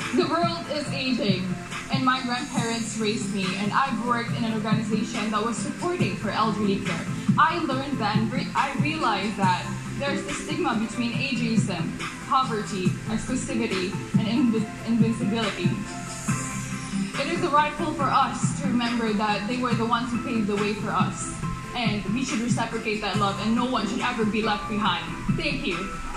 The world is aging, and my grandparents raised me, and I've worked in an organization that was supporting for elderly care. I learned then, I realized that there's the stigma between ageism, poverty, exclusivity, and invisibility. It is rightful for us to remember that they were the ones who paved the way for us, and we should reciprocate that love, and no one should ever be left behind. Thank you.